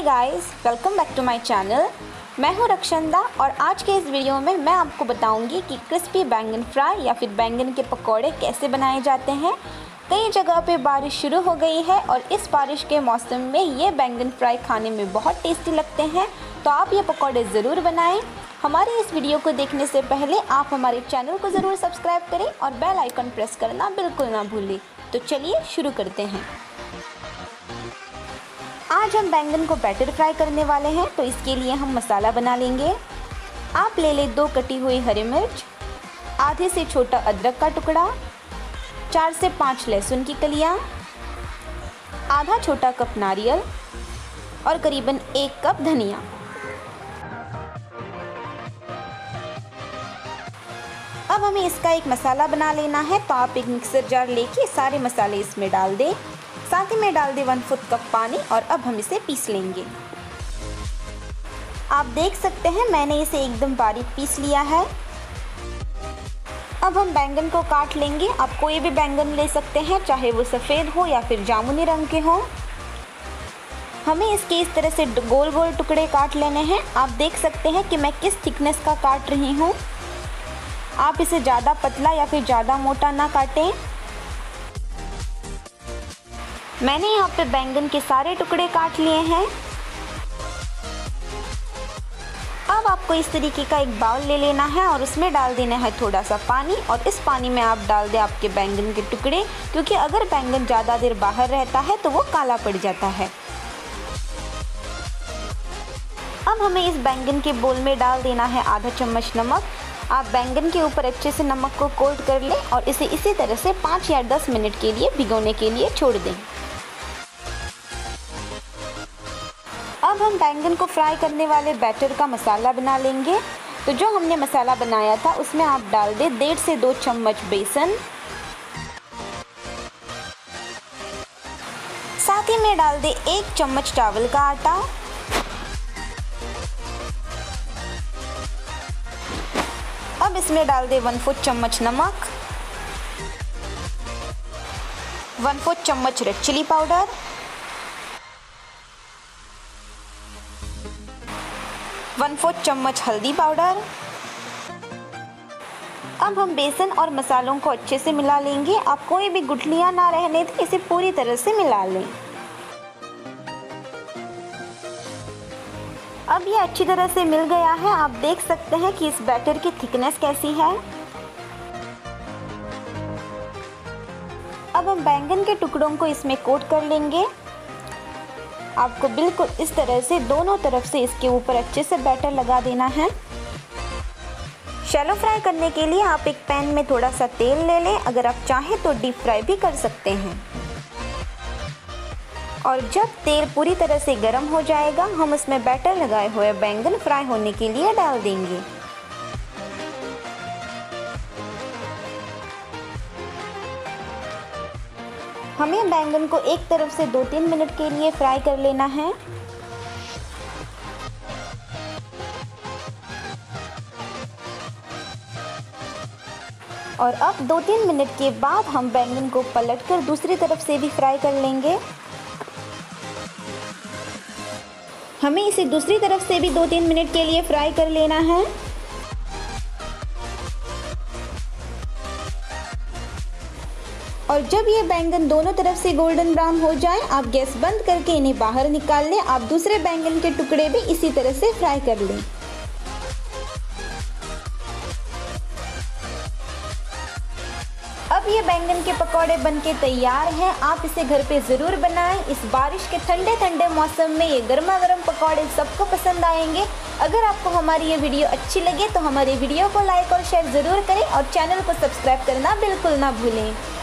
Hey guys, welcome back to my channel. मैं हूं रक्षंदा और आज के इस वीडियो में मैं आपको बताऊंगी कि क्रिस्पी बैंगन फ्राई या फिर बैंगन के पकौड़े कैसे बनाए जाते हैं। कई जगह पे बारिश शुरू हो गई है और इस बारिश के मौसम में ये बैंगन फ्राई खाने में बहुत टेस्टी लगते हैं, तो आप ये पकौड़े ज़रूर बनाएं। हमारे इस वीडियो को देखने से पहले आप हमारे चैनल को ज़रूर सब्सक्राइब करें और बेल आइकन प्रेस करना बिल्कुल ना भूलें। तो चलिए शुरू करते हैं। आज हम बैंगन को बैटर फ्राई करने वाले हैं, तो इसके लिए हम मसाला बना लेंगे। आप ले लें 2 कटी हुई हरी मिर्च, आधे से छोटा अदरक का टुकड़ा, 4 से 5 लहसुन की कलियां, आधा छोटा कप नारियल और करीबन 1 कप धनिया। अब हमें इसका एक मसाला बना लेना है, तो आप एक मिक्सर जार लेके सारे मसाले इसमें डाल दें। साथ ही में डाल दें 1/4 कप पानी और अब हम इसे पीस लेंगे। आप देख सकते हैं मैंने इसे एकदम बारीक पीस लिया है। अब हम बैंगन को काट लेंगे। आप कोई भी बैंगन ले सकते हैं, चाहे वो सफ़ेद हो या फिर जामुनी रंग के हो। हमें इसके इस तरह से गोल गोल टुकड़े काट लेने हैं। आप देख सकते हैं कि मैं किस थिकनेस का काट रही हूँ। आप इसे ज़्यादा पतला या फिर ज़्यादा मोटा ना काटें। मैंने यहाँ पे बैंगन के सारे टुकड़े काट लिए हैं। अब आपको इस तरीके का एक बाउल ले लेना है और उसमें डाल देना है थोड़ा सा पानी, और इस पानी में आप डाल दें आपके बैंगन के टुकड़े, क्योंकि अगर बैंगन ज़्यादा देर बाहर रहता है तो वो काला पड़ जाता है। अब हमें इस बैंगन के बोल में डाल देना है आधा चम्मच नमक। आप बैंगन के ऊपर अच्छे से नमक को कोट कर लें और इसे इसी तरह से 5 या 10 मिनट के लिए भिगोने के लिए छोड़ दें। अब हम बैंगन को फ्राई करने वाले बैटर का मसाला बना लेंगे। तो जो हमने मसाला बनाया था उसमें आप डाल दें 1.5 से 2 चम्मच बेसन, साथ ही में डाल दें 1 चम्मच चावल का आटा, अब इसमें डाल दें 1/4 चम्मच नमक, 1/4 चम्मच रेड चिली पाउडर, 1/4 चम्मच हल्दी पाउडर। अब हम बेसन और मसालों को अच्छे से मिला लेंगे। आप कोई भी गुठलियां ना रहने दें, इसे पूरी तरह से मिला लें। अब ये अच्छी तरह से मिल गया है। आप देख सकते हैं कि इस बैटर की थिकनेस कैसी है। अब हम बैंगन के टुकड़ों को इसमें कोट कर लेंगे। आपको बिल्कुल इस तरह से दोनों तरफ से इसके ऊपर अच्छे से बैटर लगा देना है। शैलो फ्राई करने के लिए आप एक पैन में थोड़ा सा तेल ले लें। अगर आप चाहें तो डीप फ्राई भी कर सकते हैं। और जब तेल पूरी तरह से गर्म हो जाएगा, हम उसमें बैटर लगाए हुए बैंगन फ्राई होने के लिए डाल देंगे। हमें बैंगन को एक तरफ से 2-3 मिनट के लिए फ्राई कर लेना है। और अब 2-3 मिनट के बाद हम बैंगन को पलटकर दूसरी तरफ से भी फ्राई कर लेंगे। हमें इसे दूसरी तरफ से भी 2-3 मिनट के लिए फ्राई कर लेना है। और जब ये बैंगन दोनों तरफ से गोल्डन ब्राउन हो जाए, आप गैस बंद करके इन्हें बाहर निकाल लें। आप दूसरे बैंगन के टुकड़े भी इसी तरह से फ्राई कर लें। अब ये बैंगन के पकौड़े बनके तैयार हैं। आप इसे घर पे ज़रूर बनाएं। इस बारिश के ठंडे ठंडे मौसम में ये गर्मा गर्म पकौड़े सबको पसंद आएंगे। अगर आपको हमारी ये वीडियो अच्छी लगे तो हमारी वीडियो को लाइक और शेयर ज़रूर करें और चैनल को सब्सक्राइब करना बिल्कुल ना भूलें।